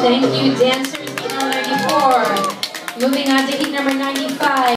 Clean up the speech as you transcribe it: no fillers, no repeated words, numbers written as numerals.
Thank you, dancers, heat number 94. Moving on to heat number 95.